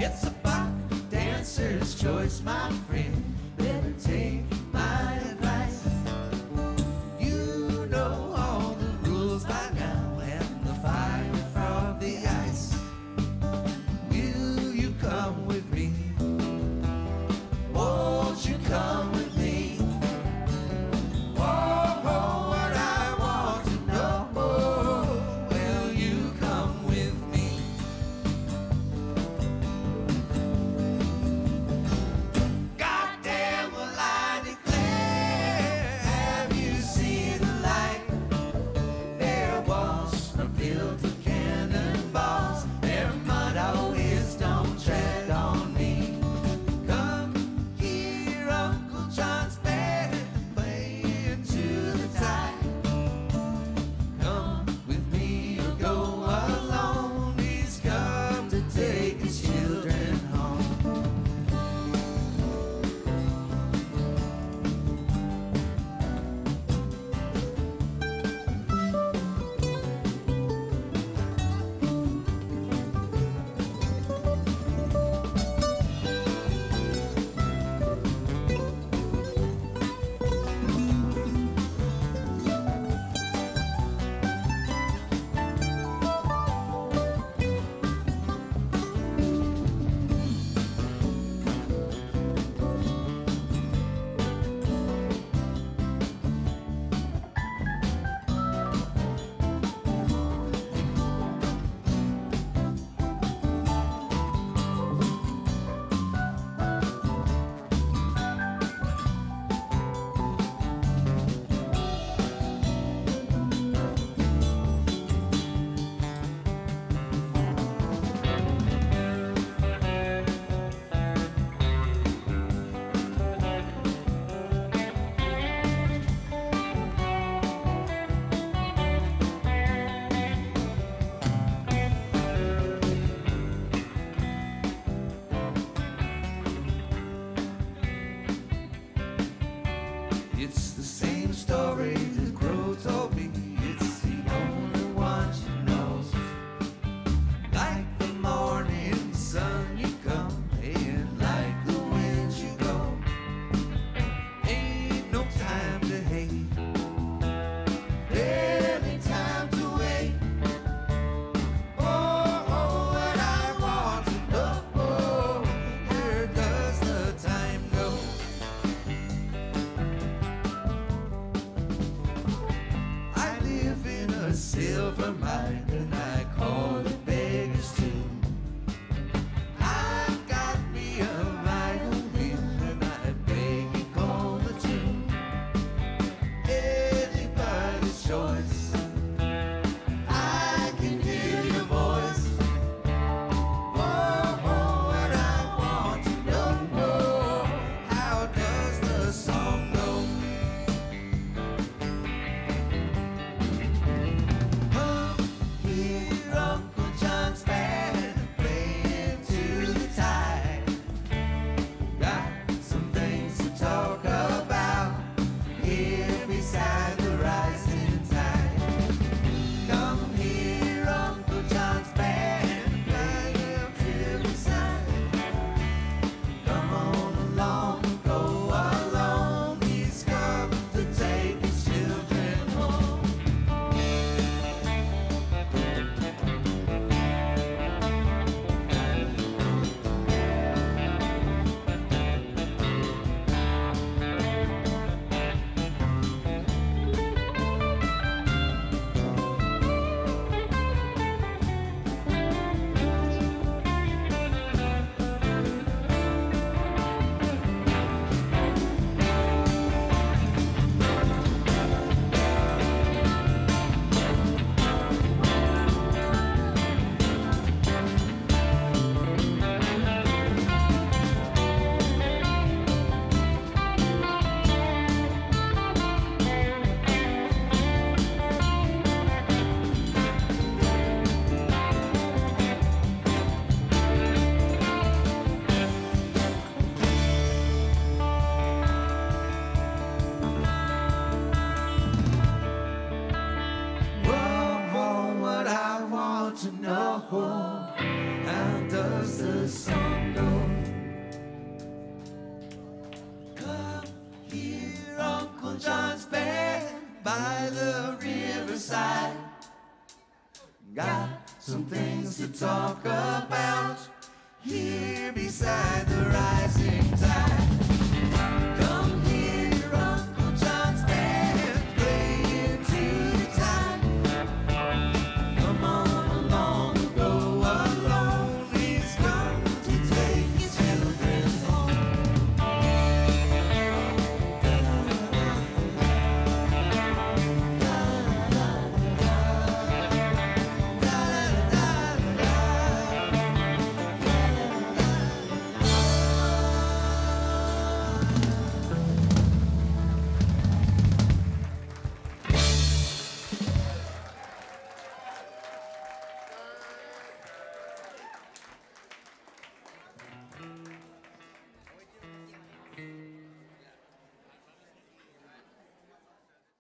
It's a buck dancer's choice, my friend. Better take my advice. You know all the rules by now, and the fire from the ice. Will you come with me? Won't you come with me? Oh, what I want to know. Will you come with me? Goddamn, will I declare? Have you seen the light? Their walls are built of cannonballs. Their motto is don't tread on me. Come hear Uncle John's band playing to the tide. Come with me or go alone. He's come to take his children home. It's the same story that Crow told me. It's the only one she knows. Like the morning sun you come, and like the wind you go. Ain't no time to hate, barely time to wait. Oh, what I want to know, where does the time go? I live in a silver mine, and I call it Beggar's Tomb. I've got me a violin, and I beg you call the tune. Anybody's choice, I can hear your voice. Oh, what I want to know, how does the song go? Come hear Uncle John's band playing to the tide. Got some things to talk about here beside the rising tide. Come hear Uncle John's band playing to the side. Come on along, go alone. He's come to take his children home. Whoa, what I want to know, how does the song by the riverside. Got some things to talk about here beside the ride.